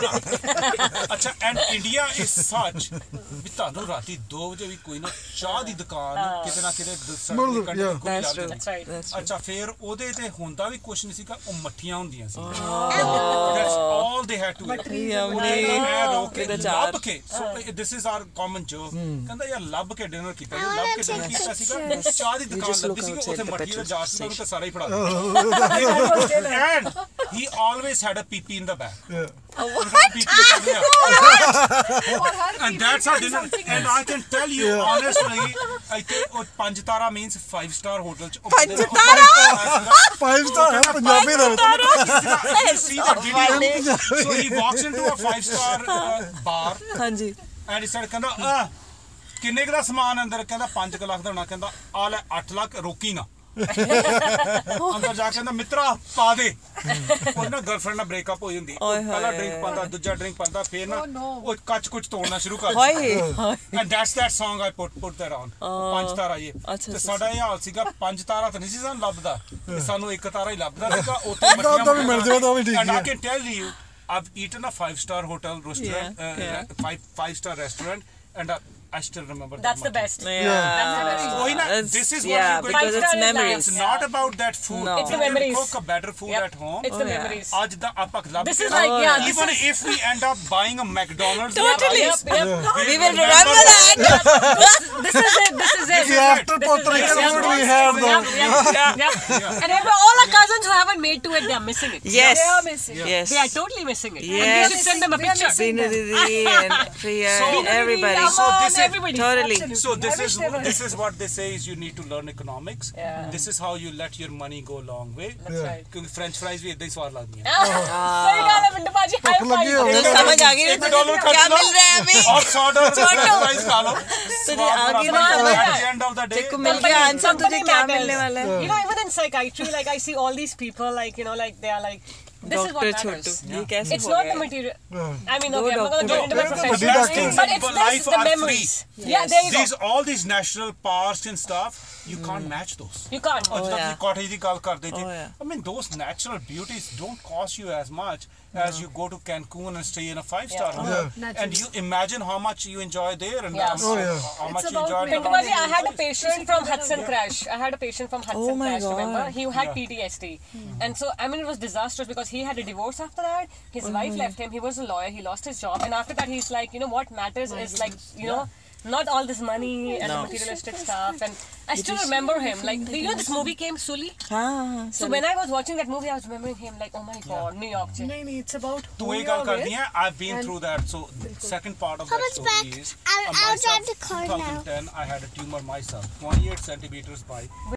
अच्छा and India is such भी ਤੁਹਾਨੂੰ ਰਾਤੀ 2 ਵਜੇ ਵੀ ਕੋਈ ਨਾ ਚਾਹ ਦੀ ਦੁਕਾਨ ਕਿਤੇ ਨਾ ਕਿਤੇ ਅੱਛਾ ਫਿਰ ਉਹਦੇ ਤੇ ਹੁੰਦਾ ਵੀ ਕੁਛ ਨਹੀਂ ਸੀਗਾ ਉਹ ਮੱਠੀਆਂ ਹੁੰਦੀਆਂ ਸੀ that's all they had to ਲੱਭ ਕੇ so this is our common joke ਕਹਿੰਦਾ ਯਾਰ ਲੱਭ ਕੇ ਡਿਨਰ ਕੀਤਾ ਲੱਭ ਕੇ ਡਿਨਰ ਕੀਤਾ ਸੀਗਾ ਚਾਹ ਦੀ ਦੁਕਾਨ ਲੱਭੀ ਸੀ ਉੱਥੇ ਮੱਠੀ ਦਾ ਜਾਰ ਸੀ ਉਹਨੂੰ ਤਾਂ ਸਾਰਾ ਹੀ ਫੜਾ ਦਿੱਤਾ and he always had a pee in the back and that's our dinner and I can tell you honestly ਇੱਥੇ ਉਹ 5 ਤਾਰਾ means 5 star hotel ਚ 5 ਤਾਰਾ 5 star ਹੈ ਪੰਜਾਬੀ ਦਾ see the video so he walks into a 5 star bar ਹਾਂਜੀ and he said ਕਹਿੰਦਾ ਕਿੰਨੇ ਦਾ ਸਮਾਨ ਅੰਦਰ ਕਹਿੰਦਾ 5 ਲੱਖ ਦਾ ਹੋਣਾ ਕਹਿੰਦਾ ਆ ਲੈ 8 ਲੱਖ ਰੋਕੀ ਨਾ ਅੰਦਰ ਜਾ ਕੇ ਕਹਿੰਦਾ ਮਿੱਤਰਾ ਪਾ ਦੇ ਉਹ ਨਾ ਗਰਲਫ੍ਰੈਂਡ ਨਾਲ ਬ੍ਰੇਕਅਪ ਹੋ ਜਾਂਦੀ ਪਹਿਲਾ ਡਰਿੰਕ ਪਾਉਂਦਾ ਦੂਜਾ ਡਰਿੰਕ ਪਾਉਂਦਾ ਫਿਰ ਨਾ ਉਹ ਕੱਚ ਕੁਝ ਤੋੜਨਾ ਸ਼ੁਰੂ ਕਰ ਦਿੰਦਾ and that's that song I put that on 5 ਤਾਰਾ ਇਹ ਤੇ ਸਾਡਾ ਇਹ ਹਾਲ ਸੀਗਾ 5 ਤਾਰਾ ਤਾਂ ਨਹੀਂ ਸੀ ਸਾਨੂੰ ਲੱਭਦਾ ਤੇ ਸਾਨੂੰ 1 ਤਾਰਾ ਹੀ ਲੱਭਦਾ ਸੀਗਾ ਉੱਥੇ ਮੱਠੀਆਂ ਵੀ ਮਿਲ ਜਾਵੇ ਤਾਂ ਵੀ ਠੀਕ ਹੈ and I can tell you I've eaten a 5-star hotel restaurant 5-star restaurant and I still remember that's the best. This is what you're going because it's memories. It's not about that food. No. It's the memories. Cook a better food at home. It's the memories. This is like even if we end up buying a McDonald's. Totally. We will remember that. This is it. The after Puerto Rican food we have though. And all our cousins who haven't made to it, they are missing it. Yes. They are missing it. Yes. They are totally missing it. Yes. And we should send them a picture. Bina Didi and Priya and everybody. So this everybody. Totally. So this is what they say is you need to learn economics. This is how you let your money go a long way. That's right. क्योंकि French fries भी इतना ही स्वाद लगती हैं. सही कहा है Pintu Paaji. High five. समझ आ गई $1 क्या मिल रहा है अभी और $100 French fries खा लो. तुझे आगे ना समझ At the end of the day. तेरे को मिल गया आंसर तुझे क्या मिलने वाला है You know, even in psychiatry, like I see all these people, like you know, like they are like. This is what matters. It's not the material. I mean, okay, I'm not going to get into my profession, but it's the memories. Yeah, there you go. All these national parks and stuff, you can't match those. You can't. Cottage ਦੀ ਗੱਲ ਕਰਦੇ ਜੀ. I mean, those natural beauties don't cost you as much as you go to Cancun and stay in a 5-star hotel. And you imagine how much you enjoy there and how much you enjoy. Pintu Baji, I had a patient from Hudson Crash. Remember? He had PTSD. And so, I mean, it was disastrous because he had a divorce after that. His wife left him. He was a lawyer. He lost his job. And after that, he's like, you know, what matters is like, you know, not all this money and materialistic stuff. And I still remember him. Like, you know, this movie came, Sully? So when I was watching that movie, I was remembering him like, oh my God, New York. It's about who you are with. I've been through that. So second part of that story is, I'll drive the car now. 2010, I had a tumor myself, 28 centimeters by